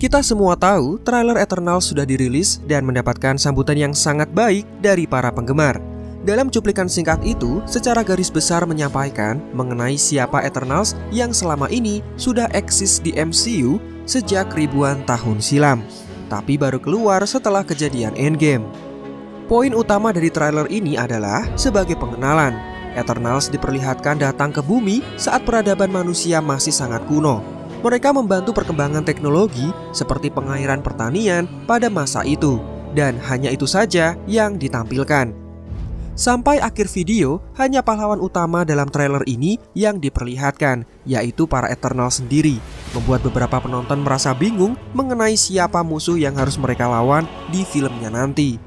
Kita semua tahu trailer Eternals sudah dirilis dan mendapatkan sambutan yang sangat baik dari para penggemar. Dalam cuplikan singkat itu, secara garis besar menyampaikan mengenai siapa Eternals yang selama ini sudah eksis di MCU sejak ribuan tahun silam, tapi baru keluar setelah kejadian Endgame. Poin utama dari trailer ini adalah sebagai pengenalan. Eternals diperlihatkan datang ke bumi saat peradaban manusia masih sangat kuno. Mereka membantu perkembangan teknologi seperti pengairan pertanian pada masa itu, dan hanya itu saja yang ditampilkan. Sampai akhir video, hanya pahlawan utama dalam trailer ini yang diperlihatkan, yaitu para Eternals sendiri, membuat beberapa penonton merasa bingung mengenai siapa musuh yang harus mereka lawan di filmnya nanti.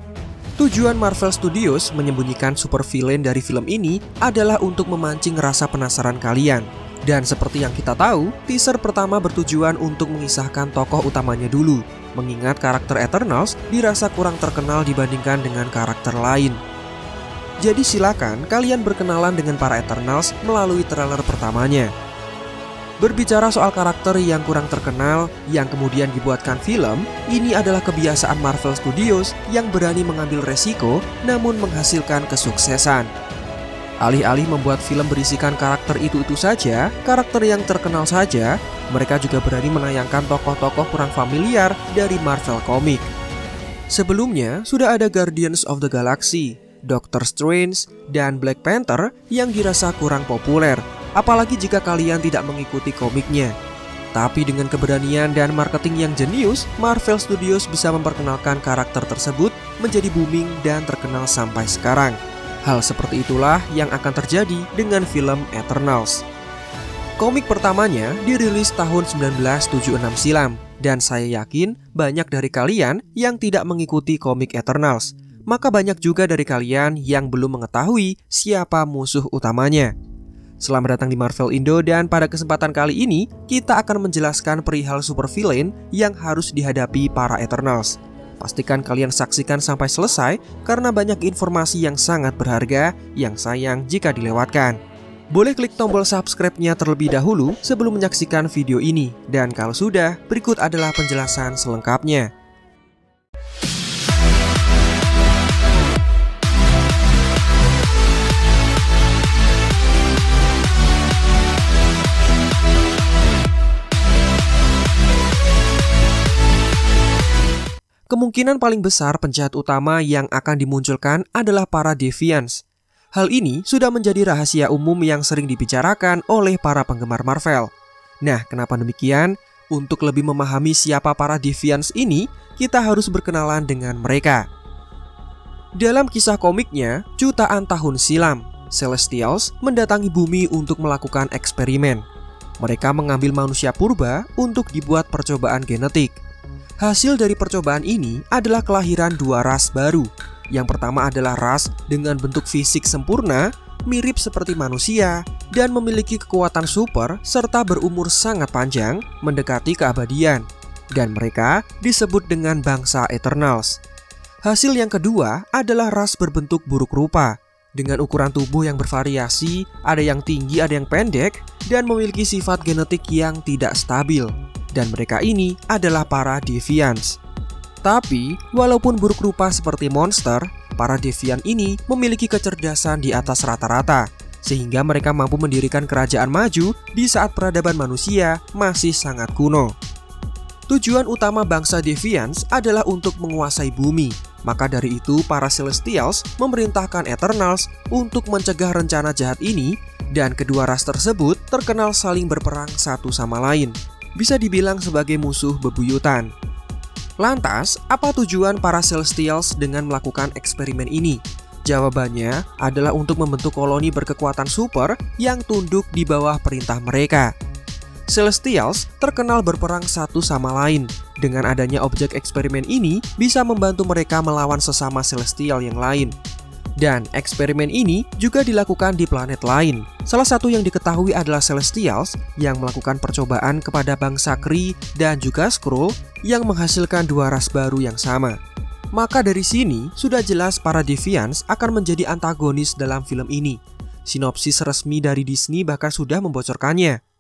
Tujuan Marvel Studios menyembunyikan supervillain dari film ini adalah untuk memancing rasa penasaran kalian. Dan seperti yang kita tahu, teaser pertama bertujuan untuk mengisahkan tokoh utamanya dulu, mengingat karakter Eternals dirasa kurang terkenal dibandingkan dengan karakter lain. Jadi silakan kalian berkenalan dengan para Eternals melalui trailer pertamanya. Berbicara soal karakter yang kurang terkenal yang kemudian dibuatkan film, ini adalah kebiasaan Marvel Studios yang berani mengambil resiko namun menghasilkan kesuksesan. Alih-alih membuat film berisikan karakter itu saja, karakter yang terkenal saja, mereka juga berani menayangkan tokoh-tokoh kurang familiar dari Marvel Comics. Sebelumnya, sudah ada Guardians of the Galaxy, Doctor Strange, dan Black Panther yang dirasa kurang populer, apalagi jika kalian tidak mengikuti komiknya. Tapi dengan keberanian dan marketing yang jenius, Marvel Studios bisa memperkenalkan karakter tersebut menjadi booming dan terkenal sampai sekarang. Hal seperti itulah yang akan terjadi dengan film Eternals. Komik pertamanya dirilis tahun 1976 silam, dan saya yakin banyak dari kalian yang tidak mengikuti komik Eternals. Maka banyak juga dari kalian yang belum mengetahui siapa musuh utamanya. Selamat datang di Marvel Indo, dan pada kesempatan kali ini kita akan menjelaskan perihal supervillain yang harus dihadapi para Eternals. Pastikan kalian saksikan sampai selesai karena banyak informasi yang sangat berharga yang sayang jika dilewatkan. Boleh klik tombol subscribe-nya terlebih dahulu sebelum menyaksikan video ini. Dan kalau sudah, berikut adalah penjelasan selengkapnya. Kemungkinan paling besar penjahat utama yang akan dimunculkan adalah para Deviants. Hal ini sudah menjadi rahasia umum yang sering dibicarakan oleh para penggemar Marvel. Nah, kenapa demikian? Untuk lebih memahami siapa para Deviants ini, kita harus berkenalan dengan mereka. Dalam kisah komiknya, jutaan tahun silam, Celestials mendatangi bumi untuk melakukan eksperimen. Mereka mengambil manusia purba untuk dibuat percobaan genetik. Hasil dari percobaan ini adalah kelahiran dua ras baru. Yang pertama adalah ras dengan bentuk fisik sempurna, mirip seperti manusia, dan memiliki kekuatan super serta berumur sangat panjang, mendekati keabadian. Dan mereka disebut dengan bangsa Eternals. Hasil yang kedua adalah ras berbentuk buruk rupa, dengan ukuran tubuh yang bervariasi, ada yang tinggi, ada yang pendek, dan memiliki sifat genetik yang tidak stabil. Dan mereka ini adalah para Deviants. Tapi, walaupun buruk rupa seperti monster, para Deviant ini memiliki kecerdasan di atas rata-rata, sehingga mereka mampu mendirikan kerajaan maju di saat peradaban manusia masih sangat kuno. Tujuan utama bangsa Deviants adalah untuk menguasai bumi. Maka dari itu, para Celestials memerintahkan Eternals untuk mencegah rencana jahat ini, dan kedua ras tersebut terkenal saling berperang satu sama lain. Bisa dibilang sebagai musuh bebuyutan. Lantas, apa tujuan para Celestials dengan melakukan eksperimen ini? Jawabannya adalah untuk membentuk koloni berkekuatan super yang tunduk di bawah perintah mereka. Celestials terkenal berperang satu sama lain. Dengan adanya objek eksperimen ini bisa membantu mereka melawan sesama Celestial yang lain. Dan eksperimen ini juga dilakukan di planet lain. Salah satu yang diketahui adalah Celestials yang melakukan percobaan kepada bangsa Kree dan juga Skrull yang menghasilkan dua ras baru yang sama. Maka dari sini sudah jelas para Deviants akan menjadi antagonis dalam film ini. Sinopsis resmi dari Disney bahkan sudah membocorkannya.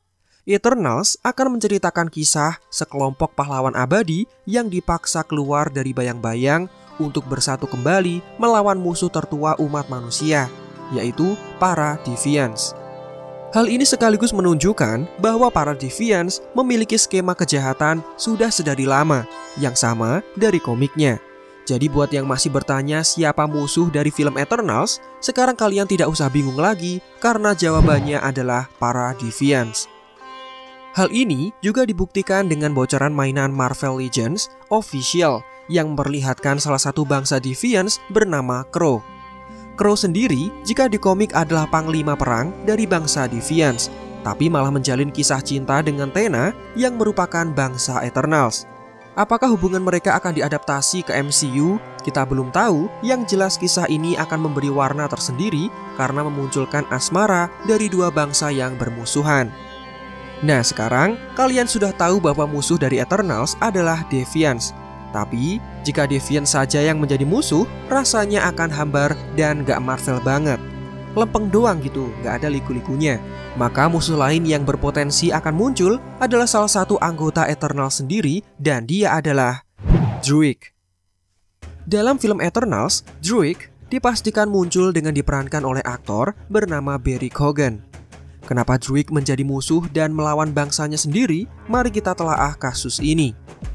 Eternals akan menceritakan kisah sekelompok pahlawan abadi yang dipaksa keluar dari bayang-bayang untuk bersatu kembali melawan musuh tertua umat manusia, yaitu para Deviants. Hal ini sekaligus menunjukkan bahwa para Deviants memiliki skema kejahatan sudah sedari lama, yang sama dari komiknya. Jadi buat yang masih bertanya siapa musuh dari film Eternals, sekarang kalian tidak usah bingung lagi karena jawabannya adalah para Deviants. Hal ini juga dibuktikan dengan bocoran mainan Marvel Legends Official yang memperlihatkan salah satu bangsa Deviants bernama Crow. Crow sendiri jika di komik adalah panglima perang dari bangsa Deviants, tapi malah menjalin kisah cinta dengan Thena yang merupakan bangsa Eternals. Apakah hubungan mereka akan diadaptasi ke MCU? Kita belum tahu, yang jelas kisah ini akan memberi warna tersendiri karena memunculkan asmara dari dua bangsa yang bermusuhan. Nah sekarang, kalian sudah tahu bahwa musuh dari Eternals adalah Deviants. Tapi, jika Deviants saja yang menjadi musuh, rasanya akan hambar dan gak Marvel banget. Lempeng doang gitu, gak ada liku-likunya. Maka musuh lain yang berpotensi akan muncul adalah salah satu anggota Eternals sendiri, dan dia adalah Druig. Dalam film Eternals, Druig dipastikan muncul dengan diperankan oleh aktor bernama Barry Keoghan. Kenapa Druig menjadi musuh dan melawan bangsanya sendiri? Mari kita telaah kasus ini.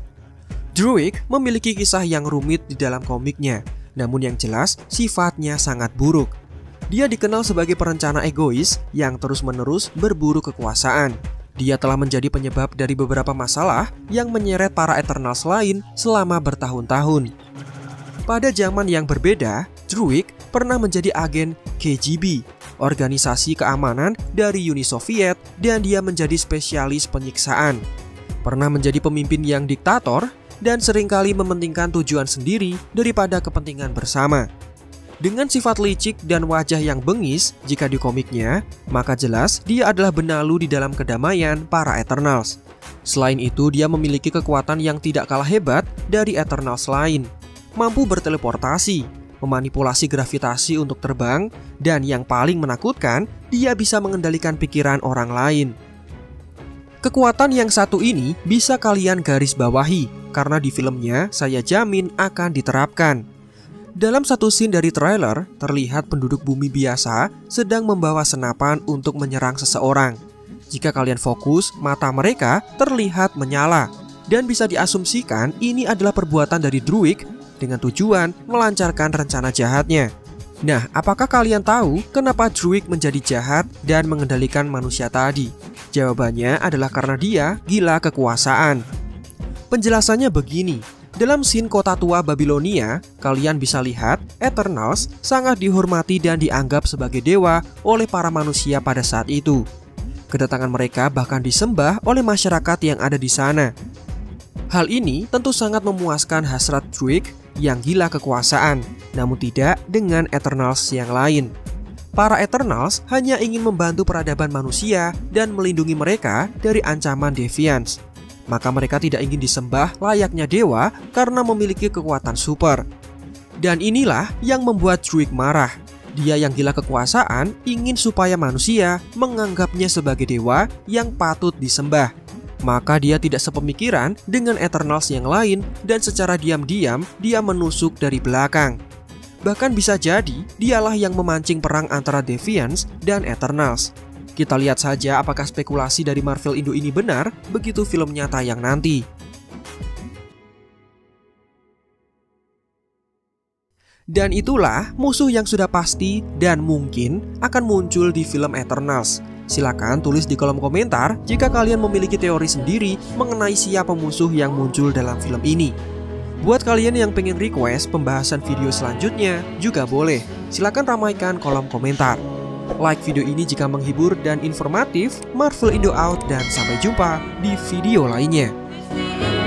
Druig memiliki kisah yang rumit di dalam komiknya, namun yang jelas sifatnya sangat buruk. Dia dikenal sebagai perencana egois yang terus-menerus berburu kekuasaan. Dia telah menjadi penyebab dari beberapa masalah yang menyeret para Eternals lain selama bertahun-tahun. Pada zaman yang berbeda, Druig pernah menjadi agen KGB, organisasi keamanan dari Uni Soviet, dan dia menjadi spesialis penyiksaan. Pernah menjadi pemimpin yang diktator dan seringkali mementingkan tujuan sendiri daripada kepentingan bersama. Dengan sifat licik dan wajah yang bengis jika di komiknya, maka jelas dia adalah benalu di dalam kedamaian para Eternals. Selain itu, dia memiliki kekuatan yang tidak kalah hebat dari Eternals lain. Mampu berteleportasi, memanipulasi gravitasi untuk terbang, dan yang paling menakutkan, dia bisa mengendalikan pikiran orang lain. Kekuatan yang satu ini bisa kalian garis bawahi, karena di filmnya saya jamin akan diterapkan. Dalam satu scene dari trailer, terlihat penduduk bumi biasa sedang membawa senapan untuk menyerang seseorang. Jika kalian fokus, mata mereka terlihat menyala, dan bisa diasumsikan ini adalah perbuatan dari Druig dengan tujuan melancarkan rencana jahatnya. Nah, apakah kalian tahu kenapa Druig menjadi jahat dan mengendalikan manusia tadi? Jawabannya adalah karena dia gila kekuasaan. Penjelasannya begini. Dalam scene kota tua Babilonia, kalian bisa lihat Eternals sangat dihormati dan dianggap sebagai dewa oleh para manusia pada saat itu. Kedatangan mereka bahkan disembah oleh masyarakat yang ada di sana. Hal ini tentu sangat memuaskan hasrat Druig yang gila kekuasaan, namun tidak dengan Eternals yang lain. Para Eternals hanya ingin membantu peradaban manusia dan melindungi mereka dari ancaman Deviants. Maka mereka tidak ingin disembah layaknya dewa karena memiliki kekuatan super. Dan inilah yang membuat Druig marah. Dia yang gila kekuasaan ingin supaya manusia menganggapnya sebagai dewa yang patut disembah. Maka dia tidak sepemikiran dengan Eternals yang lain dan secara diam-diam dia menusuk dari belakang. Bahkan bisa jadi dialah yang memancing perang antara Deviants dan Eternals. Kita lihat saja apakah spekulasi dari Marvel Indo ini benar begitu filmnya tayang nanti. Dan itulah musuh yang sudah pasti dan mungkin akan muncul di film Eternals. Silakan tulis di kolom komentar jika kalian memiliki teori sendiri mengenai siapa musuh yang muncul dalam film ini. Buat kalian yang pengen request pembahasan video selanjutnya juga boleh. Silakan ramaikan kolom komentar. Like video ini jika menghibur dan informatif. Marvel Indo out dan sampai jumpa di video lainnya.